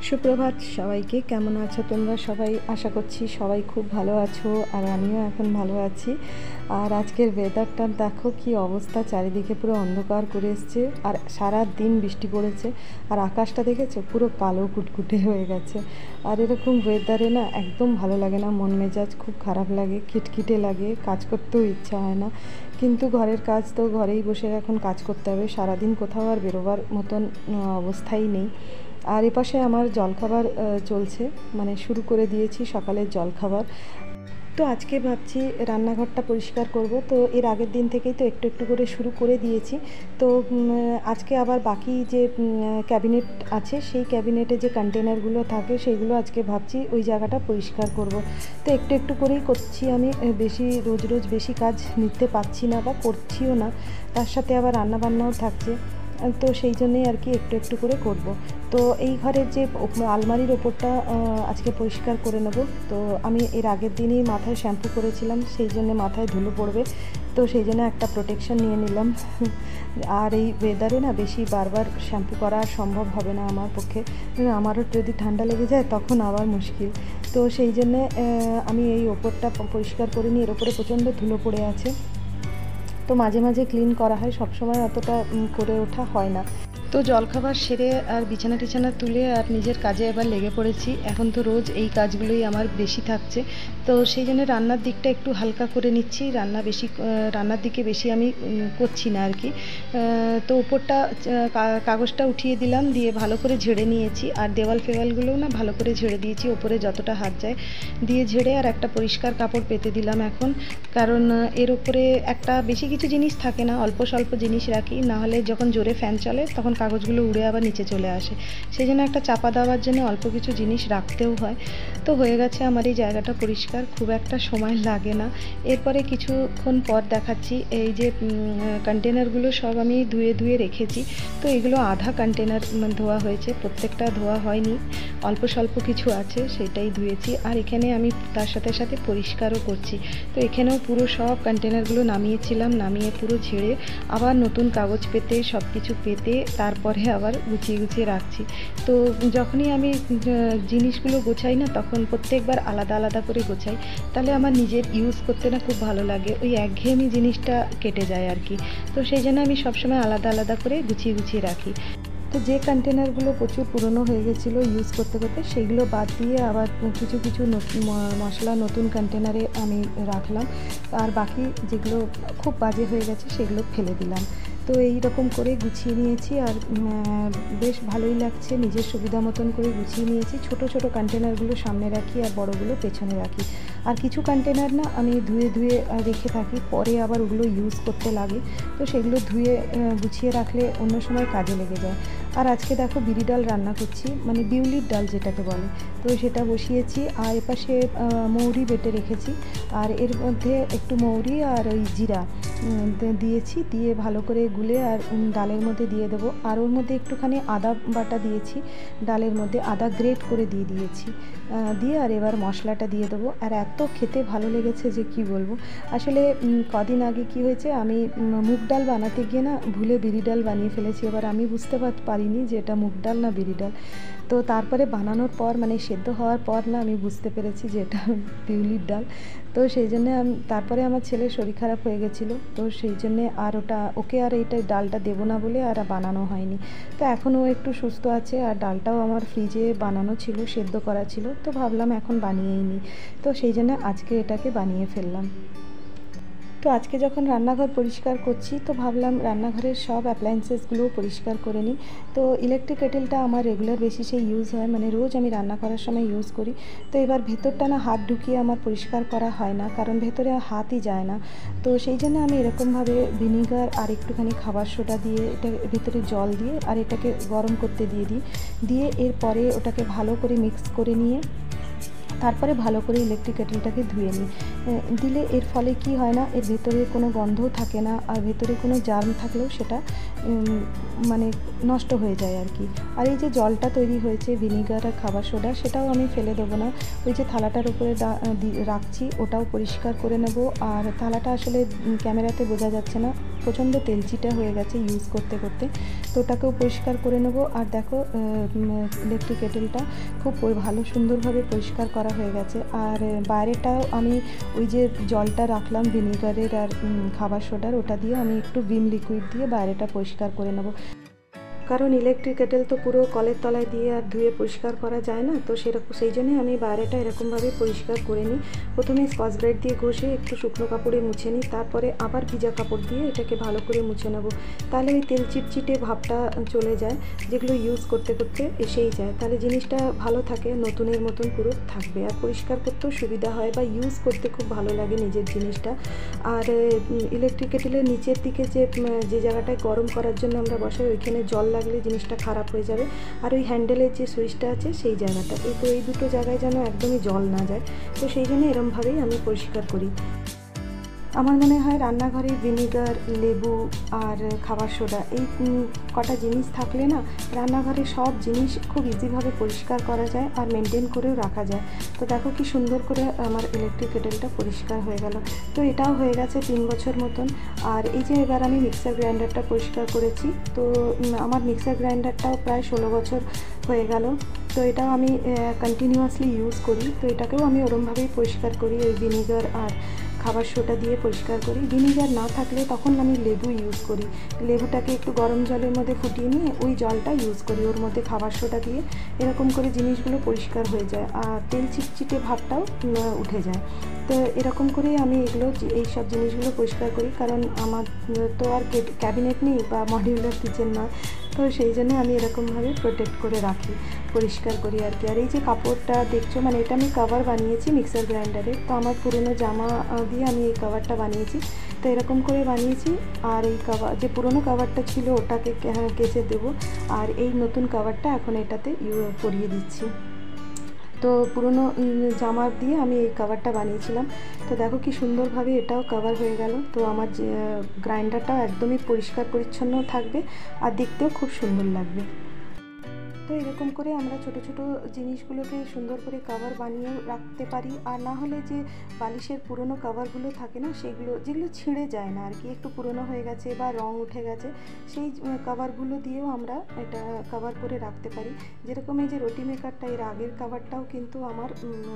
সুপ্রভাত সবাইকে। কেমন আছো তোমরা সবাই? আশা করছি সবাই খুব ভালো আছো, আর আমিও এখন ভালো আছি। আর আজকের ওয়েদারটা দেখো কি অবস্থা, চারিদিকে পুরো অন্ধকার করে এসছে, আর সারা দিন বৃষ্টি পড়েছে। আর আকাশটা দেখেছো, পুরো কালো কুটকুটে হয়ে গেছে। আর এরকম ওয়েদারে না একদম ভালো লাগে না, মন মেজাজ খুব খারাপ লাগে, খিটখিটে লাগে, কাজ করতেও ইচ্ছা হয় না। কিন্তু ঘরের কাজ তো ঘরেই বসে এখন কাজ করতে হবে, সারাদিন কোথাও আর বেরোবার মতন অবস্থাই নেই। আর এপাশে আমার জলখাবার চলছে, মানে শুরু করে দিয়েছি সকালের জলখাবার। তো আজকে ভাবছি রান্নাঘরটা পরিষ্কার করব। তো এর আগের দিন থেকেই তো একটু একটু করে শুরু করে দিয়েছি। তো আজকে আবার বাকি যে ক্যাবিনেট আছে, সেই ক্যাবিনেটে যে কন্টেনারগুলো থাকে সেইগুলো আজকে ভাবছি ওই জায়গাটা পরিষ্কার করব। তো একটু একটু করেই করছি আমি, বেশি রোজ রোজ বেশি কাজ নিতে পারছি না বা করছিও না, তার সাথে আবার রান্নাবান্নাও থাকছে। তো সেই জন্যেই আর কি একটু একটু করে করব। তো এই ঘরের যে আলমারির ওপরটা আজকে পরিষ্কার করে নেব। তো আমি এর আগের দিনই মাথায় শ্যাম্পু করেছিলাম, সেই জন্য মাথায় ধুলো পড়বে, তো সেই জন্য একটা প্রোটেকশন নিয়ে নিলাম। আর এই ওয়েদারে না বেশি বারবার শ্যাম্পু করা সম্ভব হবে না আমার পক্ষে, আমারও যদি ঠান্ডা লেগে যায় তখন আবার মুশকিল। তো সেই জন্যে আমি এই ওপরটা পরিষ্কার করে নিই, এর ওপরে প্রচণ্ড ধুলো পড়ে আছে। তো মাঝে মাঝে ক্লিন করা হয়, সবসময় অতটা করে ওঠা হয় না। তো জলখাবার সেরে আর বিছানা টিছানা তুলে আর নিজের কাজে এবার লেগে পড়েছি। এখন তো রোজ এই কাজগুলোই আমার বেশি থাকছে, তো সেই জন্য রান্নার দিকটা একটু হালকা করে নিচ্ছি। রান্নার দিকে বেশি আমি করছি না আর কি। তো উপরটা কাগজটা উঠিয়ে দিলাম, দিয়ে ভালো করে ঝেড়ে নিয়েছি। আর দেওয়াল ফেওয়ালগুলোও না ভালো করে ঝেড়ে দিয়েছি, ওপরে যতটা হাত যায় দিয়ে ঝেড়ে আর একটা পরিষ্কার কাপড় পেতে দিলাম এখন। কারণ এর ওপরে একটা বেশি কিছু জিনিস থাকে না, অল্প স্বল্প জিনিস রাখি, নাহলে যখন জোরে ফ্যান চলে তখন কাগজগুলো উড়ে আবার নিচে চলে আসে। সেই জন্য একটা চাপা দেওয়ার জন্য অল্প কিছু জিনিস রাখতেও হয়। তো হয়ে গেছে আমার এই জায়গাটা পরিষ্কার, খুব একটা সময় লাগে না। এরপরে কিছুক্ষণ পর দেখাচ্ছি, এই যে কন্টেনারগুলো সব আমি ধুয়ে ধুয়ে রেখেছি। তো এগুলো আধা কন্টেনার ধোয়া হয়েছে, প্রত্যেকটা ধোয়া হয়নি, অল্প স্বল্প কিছু আছে সেটাই ধুয়েছি। আর এখানে আমি তার সাথে সাথে পরিষ্কারও করছি। তো এখানেও পুরো সব কন্টেনারগুলো নামিয়েছিলাম, নামিয়ে পুরো ঝেড়ে আবার নতুন কাগজ পেতে সব কিছু পেতে তারপরে আবার গুছিয়ে গুছিয়ে রাখছি। তো যখনই আমি জিনিসগুলো গোছাই না, তখন প্রত্যেকবার আলাদা আলাদা করে গোছাই, তাহলে আমার নিজের ইউজ করতে না খুব ভালো লাগে, ওই একঘেয়েমি জিনিসটা কেটে যায় আর কি। তো সেই জন্য আমি সবসময় আলাদা আলাদা করে গুছিয়ে গুছিয়ে রাখি। তো যে কন্টেনারগুলো প্রচুর পুরনো হয়ে গেছিলো ইউজ করতে করতে, সেইগুলো বাদ দিয়ে আবার কিছু কিছু মশলা নতুন কন্টেনারে আমি রাখলাম। আর বাকি যেগুলো খুব বাজে হয়ে গেছে সেগুলো ফেলে দিলাম। তো এই রকম করে গুছিয়ে নিয়েছি, আর বেশ ভালোই লাগছে, নিজের সুবিধা মতন করে গুছিয়ে নিয়েছি। ছোট ছোট কন্টেনারগুলো সামনে রাখি আর বড়গুলো পেছনে রাখি। আর কিছু কন্টেনার না আমি ধুয়ে ধুয়ে রেখে থাকি, পরে আবার ওগুলো ইউজ করতে লাগে, তো সেগুলো ধুয়ে গুছিয়ে রাখলে অন্য সময় কাজে লেগে যায়। আর আজকে দেখো বিউলি ডাল রান্না করছি, মানে বিউলির ডাল যেটাকে বলে, তো সেটা বসিয়েছি। আর এপাশে মৌরি বেটে রেখেছি, আর এর মধ্যে একটু মৌরি আর ওই জিরা দিয়েছি, দিয়ে ভালো করে গুলে আর ডালের মধ্যে দিয়ে দেবো। আর ওর মধ্যে একটুখানি আদা বাটা দিয়েছি, ডালের মধ্যে আদা গ্রেট করে দিয়েছি, দিয়ে আর এবার মশলাটা দিয়ে দেবো। আর এত খেতে ভালো লেগেছে যে কি বলবো। আসলে কদিন আগে কি হয়েছে, আমি মুগ ডাল বানাতে গিয়ে না ভুলে বিউলি ডাল বানিয়ে ফেলেছি। এবার আমি বুঝতে পারিনি যে এটা মুগ ডাল না বিউলি ডাল। তো তারপরে বানানোর পর, মানে সেদ্ধ হওয়ার পর না আমি বুঝতে পেরেছি যে এটা বিউলির ডাল। তো সেই জন্যে তারপরে আমার ছেলের শরীর খারাপ হয়ে গেছিলো, তো সেই জন্যে আর ওকে আর এইটা ডালটা দেবো না বলে আর বানানো হয়নি। তো এখনও একটু সুস্থ আছে, আর ডালটাও আমার ফ্রিজে বানানো ছিল, সেদ্ধ করা ছিল, তো ভাবলাম এখন বানিয়েই নিই। তো সেই জন্য আজকে এটাকে বানিয়ে ফেললাম। তো আজকে যখন রান্নাঘর পরিষ্কার করছি, তো ভাবলাম রান্নাঘরের সব অ্যাপ্লায়েন্সেসগুলোও পরিষ্কার করে নিই। তো ইলেকট্রিক কেটেলটা আমার রেগুলার বেসিসে ইউজ হয়, মানে রোজ আমি রান্না করার সময় ইউজ করি। তো এবার ভেতরটা না হাত ঢুকিয়ে আমার পরিষ্কার করা হয় না, কারণ ভেতরে হাতই যায় না। তো সেই জন্য আমি এরকমভাবে ভিনিগার আর একটুখানি খাবার সোডা দিয়ে এটা ভেতরে জল দিয়ে আর এটাকে গরম করতে দিই, দিয়ে এরপরে ওটাকে ভালো করে মিক্স করে নিয়ে তারপরে ভালো করে ইলেকট্রিক কেটেলটাকে ধুয়ে নিই। দিলে এর ফলে কি হয় না, এর ভেতরে কোনো গন্ধও থাকে না, আর ভেতরে কোনো জার্ম থাকলেও সেটা মানে নষ্ট হয়ে যায় আর কি। আর এই যে জলটা তৈরি হয়েছে ভিনিগার আর খাবার সোডা, সেটাও আমি ফেলে দেবো না, ওই যে থালাটার উপরে রাখছি ওটাও পরিষ্কার করে নেব। আর থালাটা আসলে ক্যামেরাতে বোঝা যাচ্ছে না, প্রচণ্ড তেলচিটা হয়ে গেছে ইউজ করতে করতে, তো ওটাকেও পরিষ্কার করে নেব। আর দেখো ইলেকট্রিক কেটেলটা খুব ভালো সুন্দরভাবে পরিষ্কার করা হয়ে গেছে। আর বাইরেটাও আমি ওই যে জলটা রাখলাম ভিনিগারের আর খাবার সোডার, ওটা দিয়ে আমি একটু ভিম লিকুইড দিয়ে বাইরেটা পরিষ্কার করে নেব, কারণ ইলেকট্রিক কেটেল তো পুরো কলের তলায় দিয়ে আর ধুয়ে পরিষ্কার করা যায় না, তো সেই জন্যই আমি বাইরেটা এরকমভাবে পরিষ্কার করে নিই। প্রথমে স্কচ ব্রাইট দিয়ে ঘষে একটু শুকনো কাপড়ে মুছে নিই, তারপরে আবার ভিজা কাপড় দিয়ে এটাকে ভালো করে মুছে নেব, তাহলে ওই তেল চিটচিটে ভাবটা চলে যায়, যেগুলো ইউজ করতে করতে এসেই যায়, তাহলে জিনিসটা ভালো থাকে, নতুনের মতন পুরো থাকবে, আর পরিষ্কার করতেও সুবিধা হয় বা ইউজ করতে খুব ভালো লাগে নিজের জিনিসটা। আর ইলেকট্রিক কেটেলের নিচের দিকে যে জায়গাটায় গরম করার জন্য আমরা বসাই, ওইখানে জল লাগলে জিনিসটা খারাপ হয়ে যাবে। আর ওই হ্যান্ডেলের যে সুইচটা আছে সেই জায়গাটা, এই দুটো জায়গায় যেন একদমই জল না যায়, তো সেই জন্য এরমভাবেই আমি পরিষ্কার করি। আমার মনে হয় রান্নাঘরে ভিনিগার, লেবু আর খাবার সোডা এই কটা জিনিস থাকলে না রান্নাঘরে সব জিনিস খুব ইজিভাবে পরিষ্কার করা যায় আর মেনটেন করেও রাখা যায়। তো দেখো কি সুন্দর করে আমার ইলেকট্রিক কেটেলটা পরিষ্কার হয়ে গেল। তো এটাও হয়ে গেছে 3 বছর মতন। আর এই যে এবার আমি মিক্সার গ্রাইন্ডারটা পরিষ্কার করেছি, তো আমার মিক্সার গ্রাইন্ডারটাও প্রায় 16 বছর হয়ে গেল, তো এটাও আমি কন্টিনিউয়াসলি ইউজ করি। তো এটাকেও আমি ওরমভাবেই পরিষ্কার করি, ওই ভিনিগার আর খাবার সোডা দিয়ে পরিষ্কার করি। ভিনিগার না থাকলে তখন আমি লেবু ইউজ করি, লেবুটাকে একটু গরম জলের মধ্যে ফুটিয়ে নিয়ে ওই জলটা ইউজ করি, ওর মধ্যে খাবার সোডা দিয়ে এরকম করে জিনিসগুলো পরিষ্কার হয়ে যায় আর তেল চিটচিটে ভাবটাও উঠে যায়। তো এরকম করেই আমি এই সব জিনিসগুলো পরিষ্কার করি, কারণ আমার তো আর ক্যাবিনেট নেই বা মডিউলার কিচেন নয়, তো সেই জন্য আমি এরকমভাবে প্রোটেক্ট করে রাখি, পরিষ্কার করি আর কি। আর এই যে কাপড়টা দেখছো, মানে এটা আমি কভার বানিয়েছি মিক্সার গ্রাইন্ডারের, তো আমার পুরনো জামা দিয়ে আমি এই কভারটা বানিয়েছি, তো এরকম করে বানিয়েছি। আর এই কভার যে পুরনো কভারটা ছিল ওটাকে কেচে দেবো, আর এই নতুন কভারটা এখন এটাতে পরিয়ে দিচ্ছি। তো পুরনো জামা দিয়ে আমি এই কভারটা বানিয়েছিলাম। তো দেখো কি সুন্দরভাবে এটাও কভার হয়ে গেল। তো আমার যে গ্রাইন্ডারটাও একদমই পরিষ্কার পরিচ্ছন্ন থাকবে আর দেখতেও খুব সুন্দর লাগবে। তো এরকম করে আমরা ছোট ছোট জিনিসগুলোকে সুন্দর করে কভার বানিয়ে রাখতে পারি। আর না হলে যে বালিশের পুরনো কভারগুলো থাকে না, যেগুলো ছিঁড়ে যায় না আর কি, একটু পুরনো হয়ে গেছে বা রং উঠে গেছে, সেই কভারগুলো দিয়েও আমরা এটা কভার করে রাখতে পারি। যেরকম এই যে রুটি মেকারটা, এর আগের কভারটাও কিন্তু আমার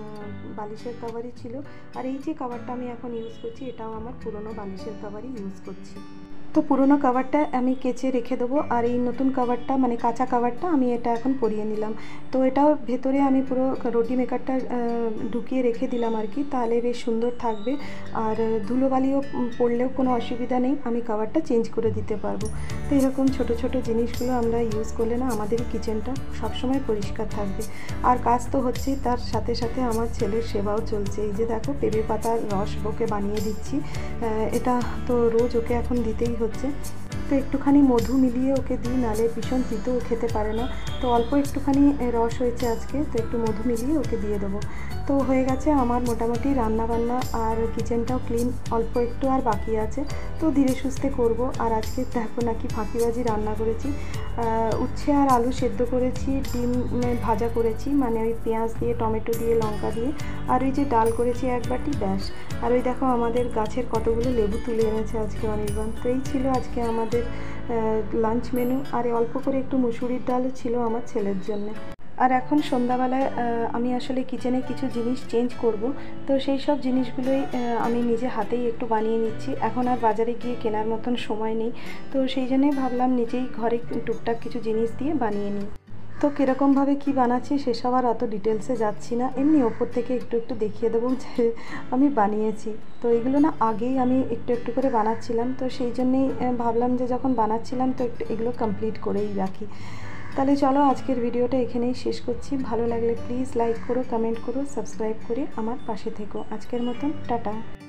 বালিশের কভারই ছিল, আর এই যে কভারটা আমি এখন ইউজ করছি এটাও আমার পুরনো বালিশের কভারই ইউজ করছি। তো পুরোনো কভারটা আমি কেচে রেখে দেবো, আর এই নতুন কভারটা মানে কাঁচা কভারটা আমি এটা এখন পরিয়ে নিলাম। তো এটাও ভেতরে আমি পুরো রুটি মেকারটা ঢুকিয়ে রেখে দিলাম আর কি, তাহলে বেশ সুন্দর থাকবে। আর ধুলোবালিও পড়লেও কোনো অসুবিধা নেই, আমি কভারটা চেঞ্জ করে দিতে পারবো। তো এরকম ছোট ছোট জিনিসগুলো আমরা ইউজ করলে না আমাদের কিচেনটা সবসময় পরিষ্কার থাকবে। আর কাজ তো হচ্ছেই, তার সাথে সাথে আমার ছেলের সেবাও চলছে। এই যে দেখো পেঁপে পাতার রস ওকে বানিয়ে দিচ্ছি, এটা তো রোজ ওকে এখন দিতেই হচ্ছে। তো একটুখানি মধু মিলিয়ে ওকে দিই, নালে ভীষণ তিতো খেতে পারে না, তো অল্প একটুখানি রস হয়েছে আজকে, তো একটু মধু মিলিয়ে ওকে দিয়ে দেবো। তো হয়ে গেছে আমার মোটামুটি রান্নাবান্না, আর কিচেনটাও ক্লিন, অল্প একটু আর বাকি আছে, তো ধীরে সুস্থে করব। আর আজকে দেখো নাকি ফাঁকিবাজি রান্না করেছি, উচ্ছে আর আলু সেদ্ধ করেছি, ডিম ভাজা করেছি, মানে ওই পেঁয়াজ দিয়ে, টমেটো দিয়ে, লঙ্কা দিয়ে, আর ওই যে ডাল করেছি 1 বাটি, ব্যাস। আর ওই দেখো আমাদের গাছের কতগুলো লেবু তুলে এনেছে আজকে অনির্বাণ। তো এই ছিল আজকে আমাদের লাঞ্চ মেনু। আর অল্প করে একটু মুসুরির ডালও ছিল আমার ছেলের জন্য। আর এখন সন্ধ্যাবেলায় আমি আসলে কিচেনে কিছু জিনিস চেঞ্জ করব, তো সেই সব জিনিসগুলোই আমি নিজে হাতেই একটু বানিয়ে নিচ্ছি। এখন আর বাজারে গিয়ে কেনার মতন সময় নেই, তো সেই জন্যই ভাবলাম নিজেই ঘরে টুকটাক কিছু জিনিস দিয়ে বানিয়ে নিই। তো কীরকমভাবে কী বানাচ্ছি সেসব আর অত ডিটেলসে যাচ্ছি না, এমনি ওপর থেকে একটু একটু দেখিয়ে দেবো যে আমি বানিয়েছি। তো এগুলো না আগেই আমি একটু একটু করে বানাচ্ছিলাম, তো সেই জন্যেই ভাবলাম যে যখন বানাচ্ছিলাম তো একটু এগুলো কমপ্লিট করেই রাখি। তাহলে চলো আজকের ভিডিওটা এখানেই শেষ করছি। ভালো লাগলে প্লিজ লাইক করো, কমেন্ট করো, সাবস্ক্রাইব করে আমার পাশে থেকো। আজকের মতন টাটা।